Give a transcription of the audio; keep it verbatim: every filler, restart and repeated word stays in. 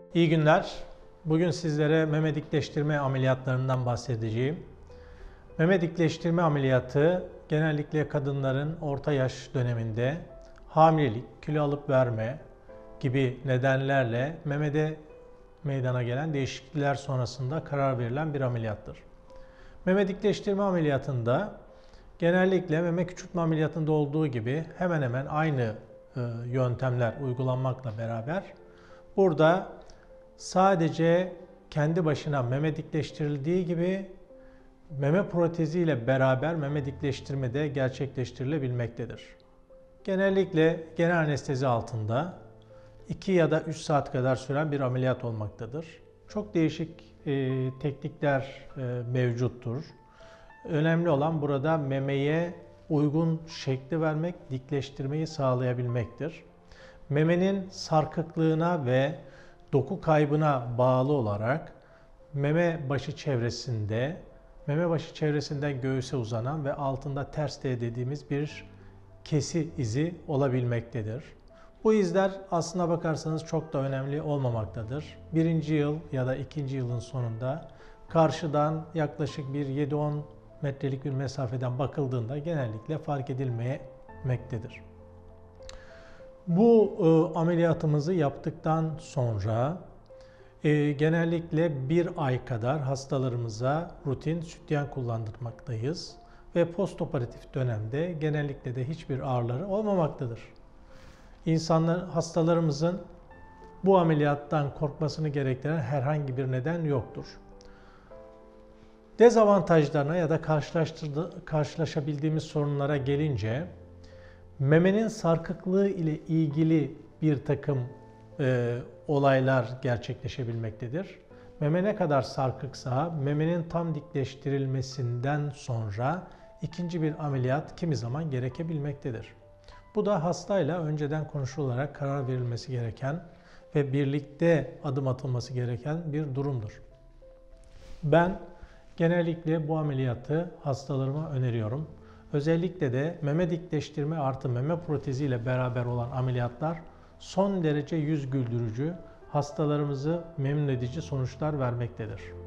İyi günler. Bugün sizlere meme dikleştirme ameliyatlarından bahsedeceğim. Meme dikleştirme ameliyatı genellikle kadınların orta yaş döneminde hamilelik, kilo alıp verme gibi nedenlerle memede meydana gelen değişiklikler sonrasında karar verilen bir ameliyattır. Meme dikleştirme ameliyatında genellikle meme küçültme ameliyatında olduğu gibi hemen hemen aynı yöntemler uygulanmakla beraber burada sadece kendi başına meme dikleştirildiği gibi meme protezi ile beraber meme dikleştirme de gerçekleştirilebilmektedir. Genellikle genel anestezi altında iki ya da üç saat kadar süren bir ameliyat olmaktadır. Çok değişik e, teknikler e, mevcuttur. Önemli olan burada memeye uygun şekli vermek, dikleştirmeyi sağlayabilmektir. Memenin sarkıklığına ve doku kaybına bağlı olarak meme başı çevresinde, meme başı çevresinden göğüse uzanan ve altında ters T dediğimiz bir kesi izi olabilmektedir. Bu izler aslına bakarsanız çok da önemli olmamaktadır. Birinci yıl ya da ikinci yılın sonunda karşıdan yaklaşık bir yedi on metrelik bir mesafeden bakıldığında genellikle fark edilmemektedir. Bu e, ameliyatımızı yaptıktan sonra e, genellikle bir ay kadar hastalarımıza rutin sütyen kullandırmaktayız ve postoperatif dönemde genellikle de hiçbir ağrıları olmamaktadır. İnsanlar, hastalarımızın bu ameliyattan korkmasını gerektiren herhangi bir neden yoktur. Dezavantajlarına ya da karşılaşabildiğimiz sorunlara gelince, memenin sarkıklığı ile ilgili bir takım e, olaylar gerçekleşebilmektedir. Meme ne kadar sarkıksa memenin tam dikleştirilmesinden sonra ikinci bir ameliyat kimi zaman gerekebilmektedir. Bu da hastayla önceden konuşularak karar verilmesi gereken ve birlikte adım atılması gereken bir durumdur. Ben genellikle bu ameliyatı hastalarıma öneriyorum. Özellikle de meme dikleştirme artı meme protezi ile beraber olan ameliyatlar son derece yüz güldürücü, hastalarımızı memnun edici sonuçlar vermektedir.